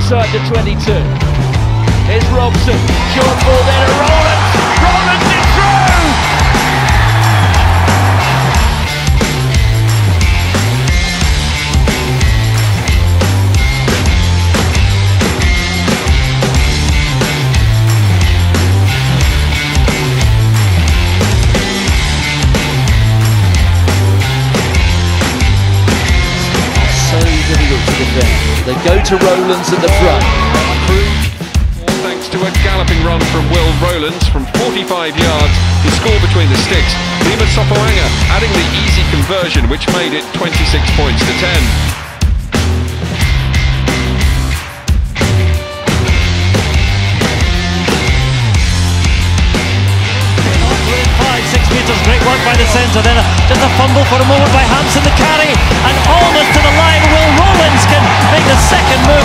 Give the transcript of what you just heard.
inside the 22. Here's Robson, short ball there to Rowlands. Rowlands is through! They go to Rowlands at the front. Thanks to a galloping run from Rowlands from 45 yards, he scored between the sticks. Lima Sopoanga adding the easy conversion, which made it 26 points to 10. 6 metres, great work by the centre, then just a fumble for a moment by Hampson, the carry, and almost to the line. Will Rowlands can make the second move.